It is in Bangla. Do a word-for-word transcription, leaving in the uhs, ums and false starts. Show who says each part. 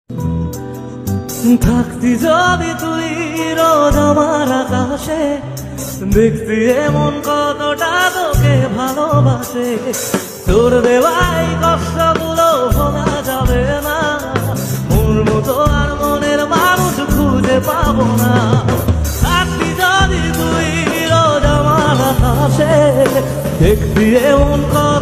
Speaker 1: থাকতি যদি তুই রোজ আমার আকাশে, দেখতি এমন কতটা তোকে ভালোবাসে। তোর দেওয়াই কষ্টগুলো ভোলা যাবে না, মোর মতো আর মনের মানুষ খুঁজে পাবো না। থাকতি যদি তুই রোজ আমার আকাশে, দেখতি এমন